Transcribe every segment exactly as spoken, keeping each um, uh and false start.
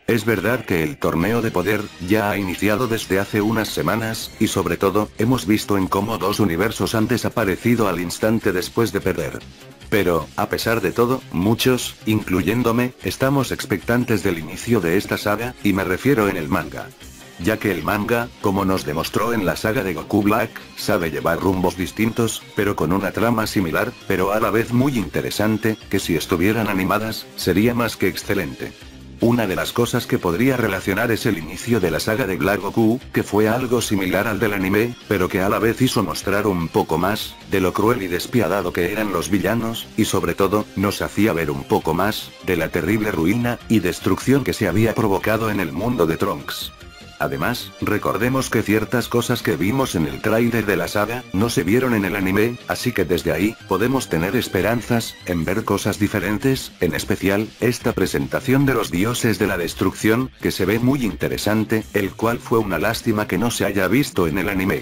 Es verdad que el torneo de poder ya ha iniciado desde hace unas semanas, y sobre todo, hemos visto en cómo dos universos han desaparecido al instante después de perder. Pero, a pesar de todo, muchos, incluyéndome, estamos expectantes del inicio de esta saga, y me refiero en el manga. Ya que el manga, como nos demostró en la saga de Goku Black, sabe llevar rumbos distintos, pero con una trama similar, pero a la vez muy interesante, que si estuvieran animadas, sería más que excelente. Una de las cosas que podría relacionar es el inicio de la saga de Black Goku, que fue algo similar al del anime, pero que a la vez hizo mostrar un poco más, de lo cruel y despiadado que eran los villanos, y sobre todo, nos hacía ver un poco más, de la terrible ruina, y destrucción que se había provocado en el mundo de Trunks. Además, recordemos que ciertas cosas que vimos en el tráiler de la saga, no se vieron en el anime, así que desde ahí, podemos tener esperanzas, en ver cosas diferentes, en especial, esta presentación de los dioses de la destrucción, que se ve muy interesante, el cual fue una lástima que no se haya visto en el anime.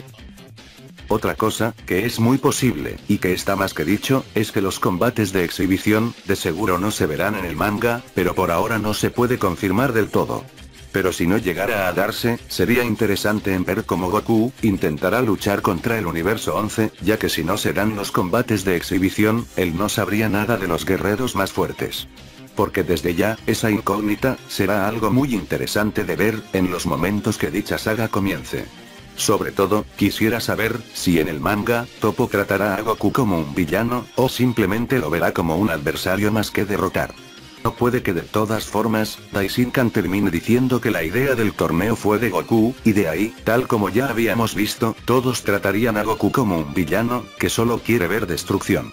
Otra cosa, que es muy posible, y que está más que dicho, es que los combates de exhibición, de seguro no se verán en el manga, pero por ahora no se puede confirmar del todo. Pero si no llegara a darse, sería interesante en ver cómo Goku intentará luchar contra el universo once, ya que si no serán los combates de exhibición, él no sabría nada de los guerreros más fuertes. Porque desde ya, esa incógnita, será algo muy interesante de ver, en los momentos que dicha saga comience. Sobre todo, quisiera saber, si en el manga, Toppo tratará a Goku como un villano, o simplemente lo verá como un adversario más que derrotar. No puede que de todas formas, Daishinkan termine diciendo que la idea del torneo fue de Goku, y de ahí, tal como ya habíamos visto, todos tratarían a Goku como un villano, que solo quiere ver destrucción.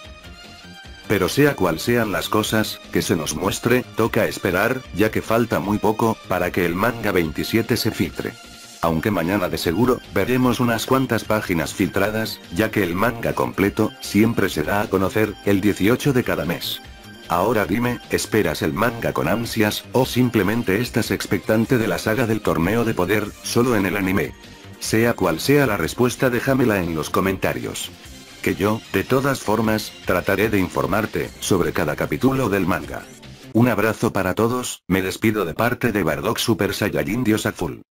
Pero sea cual sean las cosas, que se nos muestre, toca esperar, ya que falta muy poco, para que el manga veintisiete se filtre. Aunque mañana de seguro, veremos unas cuantas páginas filtradas, ya que el manga completo, siempre se da a conocer, el dieciocho de cada mes. Ahora dime, ¿esperas el manga con ansias, o simplemente estás expectante de la saga del torneo de poder, solo en el anime? Sea cual sea la respuesta, déjamela en los comentarios. Que yo, de todas formas, trataré de informarte, sobre cada capítulo del manga. Un abrazo para todos, me despido de parte de Bardock Super Saiyajin Dios Azul.